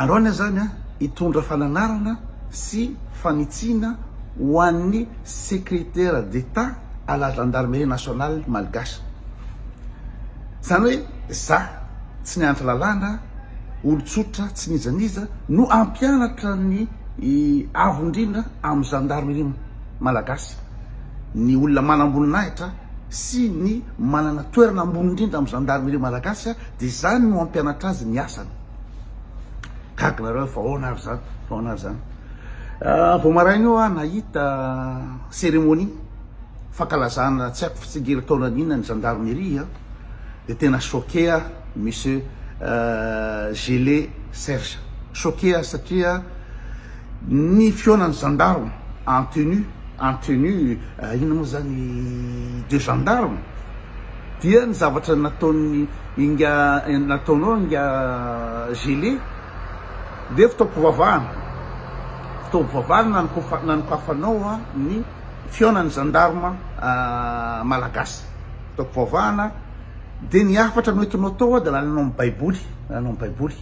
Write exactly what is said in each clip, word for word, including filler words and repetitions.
Androany zany a hitondra fananarana sy fanitsina ho an'ny secrétaire d'État à la gendarmerie nationale malgache. Zany hoe za tsy nianatra lalàna, olon-tsotra tsy nizaniza no ampianatra ny avo indrindra amin'ny gendarmerie malagasy. Ny olona manamboninahitra sy ny manana toerana ambony indrindra amin'ny gendarmerie malagasy dia zany no ampianatra azy ny asany. Kakinareo fa ahoana ary zany, fa ahoana ary zany. Vao maraina io a nahita cérémonie fankalazana tsy haiko fitsingery taona n'inona ny gendarmerie a, dia tena choqué a monsieur Gélé Serge. Choqué a satria ny fionan'ny gendarme en tenue en tenue ino moa zany de gendarme dia ny zavatra nataony inga nataonao inga Gélé dia fitaovam-pivavahana fitaovam-pivavahana nanokafanao a ny fionan'ny gendarme malagasy. Fitaovam-pivavahana dia ny afatra noentinao tao dia lalanao amin'ny baiboly, lalanao amin'ny baiboly.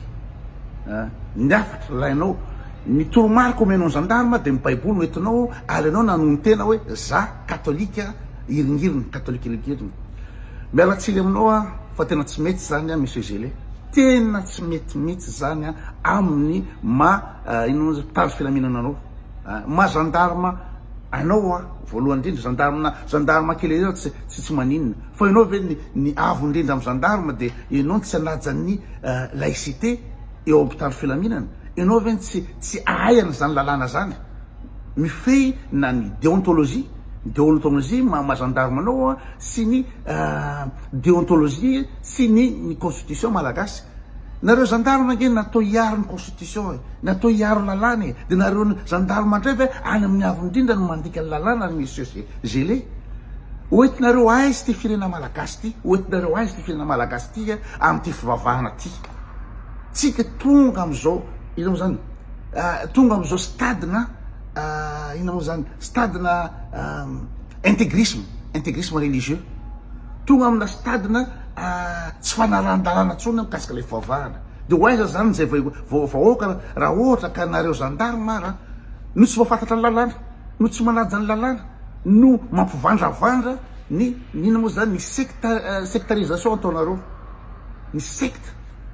Ny afatra lainao ny toromarika omenao ny gendarme dia ny baiboly noentinao ary ianao nanony tena hoe za katolika iringiriny, katolika iringiriny. Miala tsily aminao a fa tena tsy mety zany a monsieur Gélé, tena tsy mety mihitsy zany a amin'ny ma ino mpitandro filaminana anao, ma gendarme anao a voalohany indrindra gendarme gendarme kely eo tsy tsy maninona fa ianao ve ny ny avo indrindra amin'ny gendarme dia ianao tsy hanaja ny laïcité eo amin'ny mpitandro filaminana, ianao ve tsy tsy ahaiana zany lalàna zany, mifehy na ny déontologie déontologie ma gendarme anao a sy ny déontologie sy ny ny constitution malagasy. Nareo gendarme nge natao hiaro ny constitution, natao hiaro lalàna e, dia nareo gendarme andray ve any amin'ny avo indrindra no mandika ny lalàna ny monsieur Gélé. Oentinareo aizy ty firena malagasy ty, oentinareo aizy ty firena malagasy ty amin'ity fivavahana ty. Tsika tonga am'izao ina moa zany tonga am'izao stadina ina moa zany stadina intégrisme intégrisme religieux, tonga amina stadina tsy fanaran-dalàna ntsony mikasika ilay fivavahana. Dia ho aiza zany zay vahoaka raha ohatra ka nareo gendarme ara no tsy mahafantatra ny lalàna, no tsy manaja ny lalàna, no mampivandravandra ny ina moa zany ny secta sectarisation ataonareo, ny secte.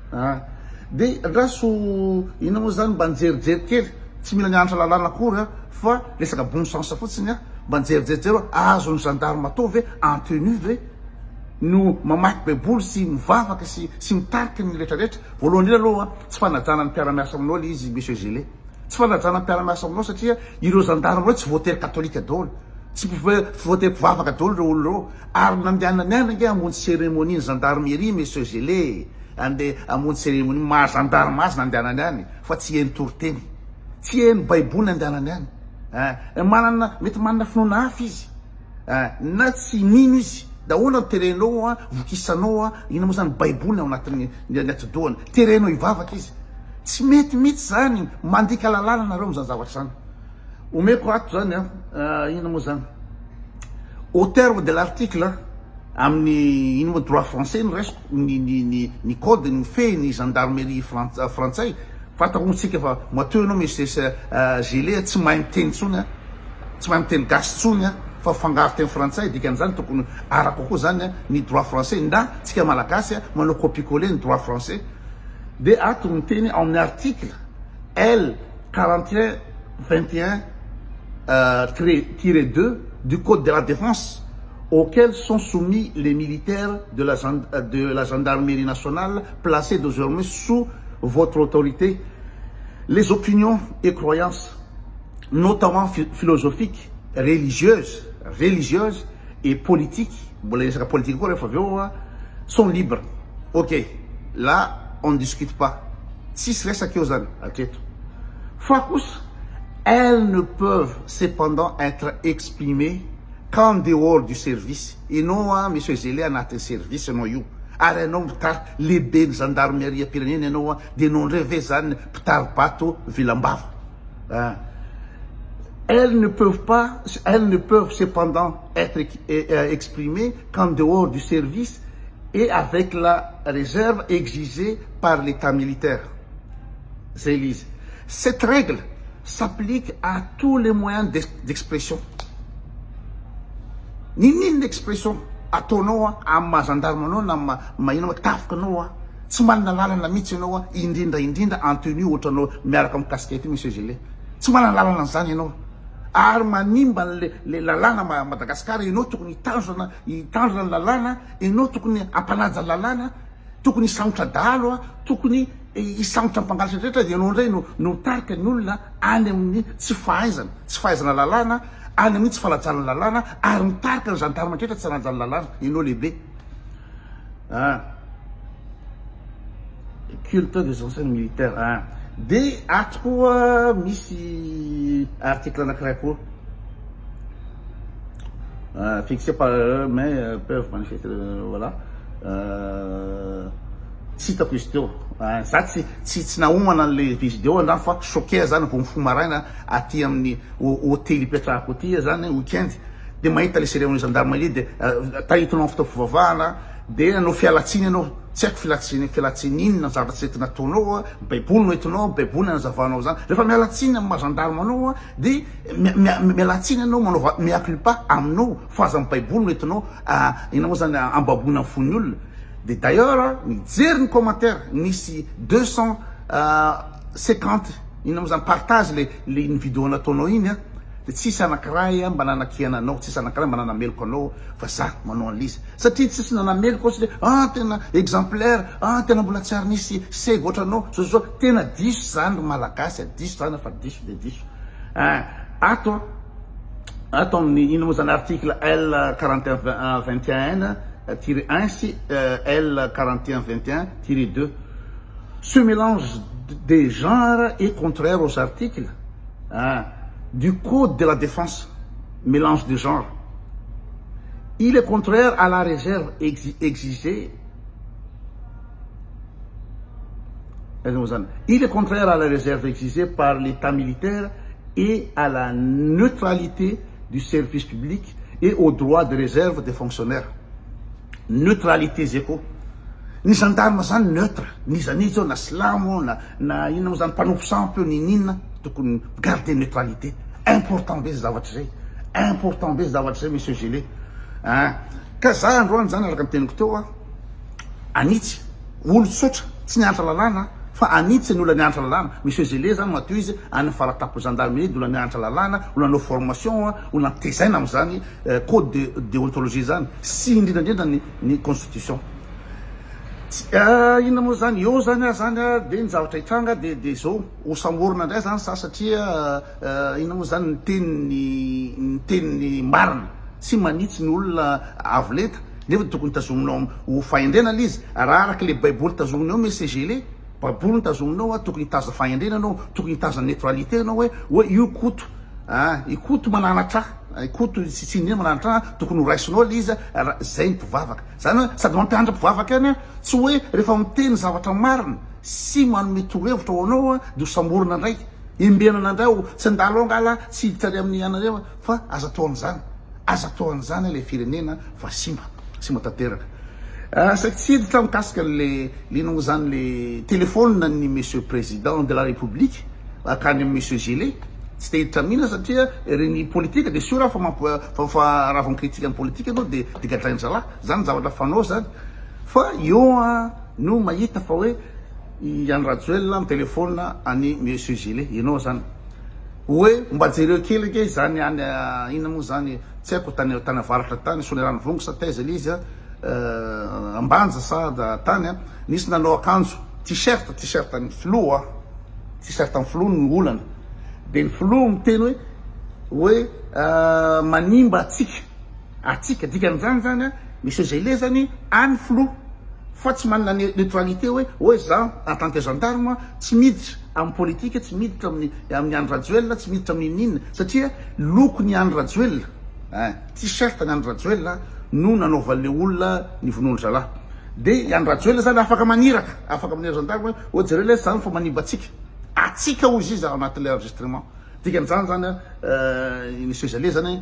Dia andraso ina moa zany mba nijerijery kely, tsy mila nianatra lalàna akory a fa resaka bon sens fotsiny a, mba nijerijery azo ny gendarme atao ve en tenue ve no mamaky baiboly sy mivavaka sy sy mitariky ny rehetrarehetra. Voalohany indrindra aloha tsy fanajana ny mpiara-miasa aminao le izy monsieur Gélé, tsy fanajana ny mpiara-miasa aminao satria ireo gendarme reo tsy voatery katolika daholo, tsy voatery mpivavaka daholo reo olo reo, ary nandehanana niana nge hamonjy cérémonie ny gendarmerie monsieur Gélé, andeha hamonjy cérémonie maha gendarme azy nandehanany any fa tsy heny toriteny, tsy heny baiboly nandehanany any. Manana mety manana finoana hafa izy na tsy nino izy, daholo ny terenao a vokisanao a ina moa zany baiboly ao anatin'ny atidohany, terenao hivavaka izy. Tsy mety mihitsy zany mandika lalàna nareo am'izany zavatra zany. Omeko ato zany a ina moa zany au terme de l'article amin'ny ino moa droit français ny resiko ny ny ny code ny fe ny gendarmerie frantsay. Fantako motsika fa mateo ianao monsieur Gélé tsy mahay miteny tsony a, tsy mahay miteny gasy tsony a, fa fangaro teny frantsay dikan'izany tokony araka koa zany ny droit français, nda tsika malagasy a manao copier-coller ny droit français. Dia ato ny teny amin'ny article L quarante et un vingt et un tiré deux du code de la défense auquel sont soumis les militaires de la, de la gendarmerie nationale placés désormais sous votre autorité, les opinions et croyances, notamment philosophiques, religieuses, religieuses et politiques, sont libres. Ok, là, on ne discute pas. Si c'est ça qui est Focus, elles ne peuvent cependant être exprimées qu'en dehors du service. Et non, M. Gélé a un service, non, you. Ary anao mitary lehibe ny gendarmerie pirenena ianao a dia anao ndray zany mpitary bato vilambava. Elles ne peuvent pas, elles ne peuvent cependant être exprimées qu'en dehors du service et avec la réserve exigée par l'état militaire. zay l'izy. Cette règle s'applique à tous les moyens d'expression. Ninina expression ataonao amin'ny maha-gendarme-nao na mahino tafikanao tsy manana lalana mihitsy ianao indrindra indrindra en tenue ohatranao miaraka amin'ny casquette monsieur Gillet. Tsy manana lalana an'izany ianao. Ary manimba le lalàna Madagasikara, ianao tokony hitanjona hitanjona ny lalàna, ianao tokony hampanaja ny lalàna, tokony hisamotra dahalo, tokony hisamotra mpangalatra rehetra dia ianao indray no no tarika ny olona any amin'ny tsy fahaizana, tsy fahaizana lalàna, any amin'ny tsy falajana lalàna, ary mitarika ny gendarme rehetra tsy hanajana lalàna, ianao lehibe. Ah. Culte des anciens militaires. Ah. De ato koa misy article anankiray koa fixé par mais peuvent manifester voilà tsy hitako izy teo za tsy tsy tsy nahomana an'le vidéo andrany fa choqué zany vao mifoha maraina aty amin'ny hôtely ipetrahako aty zany weekend de mahita le cérémonie gendarmerie de tahitinao fitaovavahana de anao fialatsiny ianao tsy haiko fialatsiny fialatsiny inona zavatra tsy entina ataonao baiboly no entinao baiboly nazavanao zany rehefa mialatsiny amin'ny maha-gendarme anao de mialatsiny ianao manao miacule pas aminao fa aza amin'ny baiboly no entinao ina moa zany ambabona amin'ny fon'ny olona. De d'ailleurs mijery ny commentaire misy deux cent cinquante ina moa zany partage le le iny vidéo nataonao iny de tsisy anankiray mba nanakiana anao, tsisy anankiray mba nanameloko anao fa za manao an'izy satria tsisy nanameloko ohatsy le ah tena exemplaire, ah tena mbola tsy ary nisy sega ohatranao so so tena diso zany malagasy diso zany fa diso de diso. Ato ato amin'ny ino moa zany article L quarante et un vingt et un tiré un si L quarante et un vingt et un tiré deux. Ce mélange des genres est contraire aux articles hein, du Code de la défense, mélange de genres. Il est contraire à la réserve exigée. Il est contraire à la réserve exigée par l'État militaire et à la neutralité du service public et aux droits de réserve des fonctionnaires. Neutralité zeko. Ny gendarme zany neutre, ny zanitso na slamo na na ino zany mpanompo sampy ny ninna tokony garder neutralité. Important be zavatra zay. Important be zavatra zay monsieur Gillet. Hein? Ka za androany zany araka miteniko teo anitsy olo tsotra tsy nianatra lalàna fa anitsy ny olona nianatra lalàna. Monsieur Gillet zany matoy izy any faratapo gendarmerie de olona nianatra lalàna, olona no formation, olona tezaina am'zany code de déontologie zany sy indrindra indrindra ny ny constitution. Inona moa zany eo zany zany de ny zavatra hitranga de de zao ho samorona indray zany sa satria inona moa zany ny teniny ny teniny marina tsy manitsy ny olona avolenta nefa tokony tazominao ho fahendrena l'izy raha araka le baiboly tazominao monsieur Gillet baiboly tazominao tokony hitaza fahendrena anao tokony hitaza neutralité anao hoe hoe io koto ah ikoto mananatra ikoto tsy nina mananatra tokony ho raisinao l'izy zay ny mpivavaka zany sady mampianatra mpivavaka any tsy hoe rehefa miteny zavatra marina sy manome torohevitra ho anao de ho samorona indray imbenana indray tsy andalo angala tsy hiditra amin'ny anareo fa aza atao an'izany aza atao an'izany le firenena fa simba simba tanteraka. Saky tsy hiditra mikasika le lino moa zany le téléphone ny monsieur président de la république akany amin'ny monsieur Gillet tsy te hiditra mihina satria reny politika de sûr fa fa raha vao critique amin'ny politika anao de de gadrainy zalahy zany zavatra fanao zany fa eo no mahita fa hoe Yann Rajoel amin'ny téléphone any monsieur Gillet ianao zany hoe mba jereo kely ke zany any inona moa zany tsy haiko tany tany avaratra tany sonerano vongo sa taiza izy ambanja sa tany nisy nanao akanjo t-shirt t-shirt ny flou t-shirt amin'ny flou ny olana de ny flou miteny hoe hoe manimba atsika atsika dikan'izany zany monsieur Gillet zany any flou fa tsy manana neutralité hoe hoe za en tant que gendarme tsy miditra amin'ny politique tsy miditra amin'ny amin'ny Yann Rajoel tsy miditra amin'ny ninna satria loko ny Yann Rajoel t-shirt ny Yann Rajoel no nanaovan'le olona ny vonondrazalahy de Yann Rajoel zany afaka maniraka afaka manira gendarme hoe jereo le zany fa manimba atsika atsika ozy izy anatin'le enregistrement dikan'izany zany monsieur Gillet zany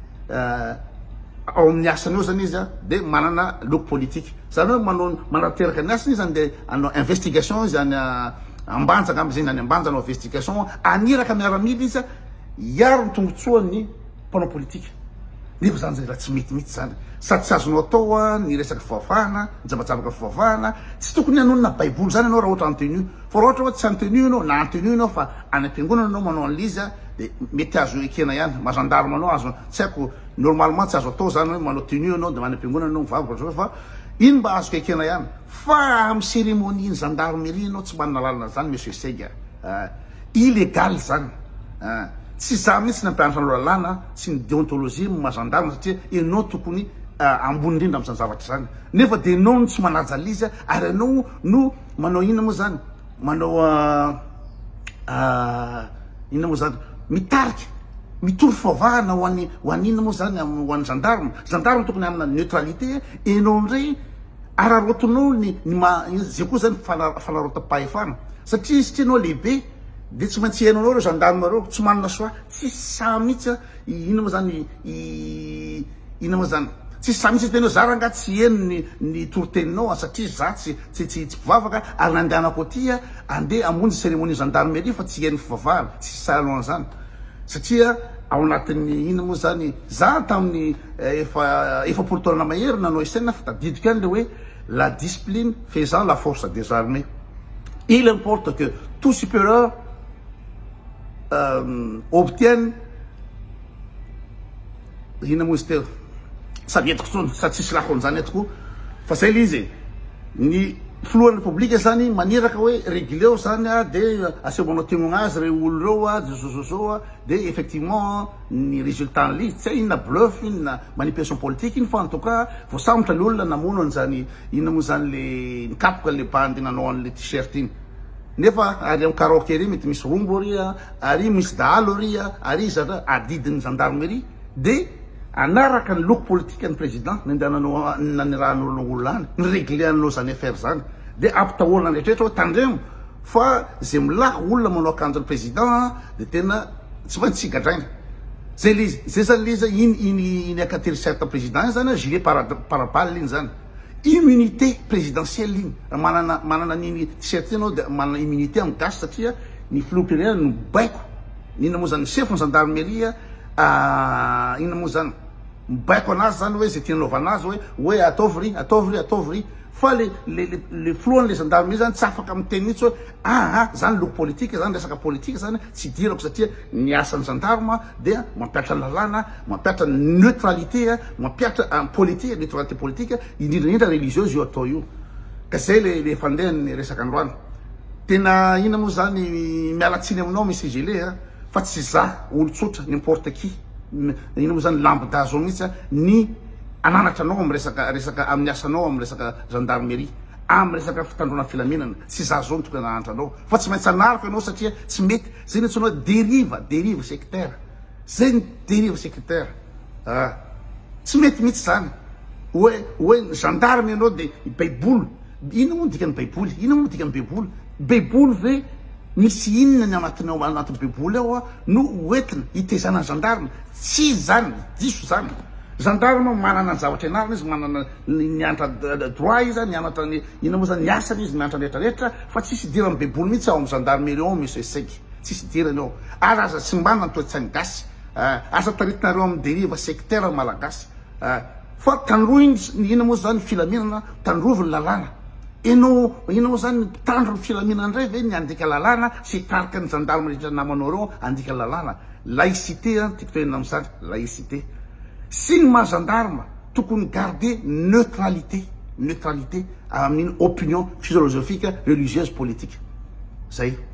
ao amin'ny asany eo zany izy de manana loko politique zany hoe manao manateraka ny asany izy zany de anao investigation izy any ambanja gamby zegny any ambanja anao investigation aniraka miaramila izy iaro ny tombotsoan'ny mpanao politika nefa zany zay raha tsy metimety zany sady tsy azonao atao a ny resaky fivavahana mijabatsabaka fivavahana tsy tokony hanonona baiboly zany anao raha ohatra antenu fa raha ohatra hoe tsy antenu anao na antenu anao fa any am-piangonana anao manao an'izy a de mety azo ekena ihany mazandarma anao azo tsy haiko normalement tsy azo atao zany hoe manao tenue anao de mana am-piangonana anao mivavaka fa iny mba azo ekena ihany fa amy cérémonie iny gendarmerie anao tsy manana lalana zany monsieur Sega illégal zany tsy za mihitsy nampianatra anao lalàna sy ny déontologie maha-gendarme satria ianao tokony ambony indrindra am'izany zavatra zany nefa de anao no tsy manaja izy ary anao no manao ina moa zany manao ina moa zany mitarika mitory fivavahana ho an'ny ho an'ina moa zany ho an'ny gendarme gendarme tokony amina neutralité enao amindray ararotonao ny ny ma zay koa zany fanarota-pahefana satria satria anao lehibe de tsy maintsy hainao anao reo gendarme reo tsy manana soa tsy sa mihitsy ina moa zany ina moa zany tsy sa mihitsy tenao za ranga tsy eno ny ny toriteninao satria za tsy tsy tsy tsy mpivavaka ary nandehanako aty andeha amonjy cérémonie gendarmerie fa tsy eno fivavahana tsy saanao an'izany satria ao anatin'ny ina moa zany za tamin'ny efa efapolo taona mahery nanao esena fa tadidiko any le hoe la discipline faisant la force des armées. Il importe que tout supérieur euh, obtienne ina moa izy teo sady etiko tsony sady tsisy lahony zany etiko fa zay le izy ny filohan'ny republique zany maniraka hoe réguleo zany a de asemanao tegnona azy re olo reo a de zozozao a de effectivement ny résultat nli tsy inona bluff inona manipulation politique iny fa en tout cas vo sambotra le olona namono an'zany ina moa zany le nikapoka le bandy nanao an'le t-shirt iny nefa ary am karaoke ry mety misy rombo ry a ary misy dahalo ry a ary zatra adidin'ny gendarmerie de anaraka ny loko politique ny président nandehananao nanirahan'olon'olo any ny régléanao zany affaire zany de ampitaholana rehetrrehetra hoe tandremo fa zay milako olona manao akanjo président de tena tsy maintsy tsy gadraina zay le izy zay zany le izy iny iny iny akateriserte président iny zany gilet parapale iny zany immunité présidentielle iny manana manana niny t-shirt anao de manana immunité amy gasy satria ny filoham-pirenena no baiko ina moa zany chef ny gendarmerie ina moa zany mibaiko anazy zany hoe zay tianaovana azy hoe hoe ataovy ry ataovy ry ataovy ry fa le le le filohan'le gendarmerie zany tsy afaka miteny mihitsy hoe ah zany loko politique zany resaka politique zany tsy dirako satria ny asan'ny gendarme dia mampiatra lalàna mampiatra neutralité mampiatra politique neutralité politique indrindraindrindra religieuse io atao io ka zay le le fandehan'ny resaka androany tena ina moa zany mialatsiny aminao misy gilet fa tsy za olo tsotra n'importe qui ina moa zany lambda zao mihitsy ny ananatra anao amy resaka resaka amin'ny asanao amy resaka gendarmerie amy resaka fitandrona filaminana tsy za zao tokony ananatra anao fa tsy maintsy anarako anao satria tsy mety zay ny antsoina dérive dérive sectaire zay ny dérive sectaire ah tsy mety mihitsy zany hoe hoe gendarme anao de baiboly ina moa dikany baiboly ina moa dikany baiboly baiboly ve misy inona ny anatinao anatin'ny baiboly ao a no hoentina hitezana gendarme tsy zany diso zany gendarme manana ny zavatra ianarana izy manana nianatra droit izy nianatra ny ina moa zany niasany izy mianatra rehetrarehetra fa tsisy idirany baiboly mihitsy ao amy gendarmerie ao monsieur Segy tsisy idirany ao ary aza tsy mbana ny toe-tsainy gasy asa taritinareo amy dérive sectaire malagasy fa tandroa iny ina moa zany filaminana tandrovy ny lalàna enao ina moa zany tandro ny filaminana indray ve ny andika lalàna sy tarika ny gendarme rehetra namanao reo andika lalàna laïcité tiako toenina am'zany laïcité sy ny maha gendarme tokony garder neutralité neutralité amin'iny opinion philosophique religieuse politique zay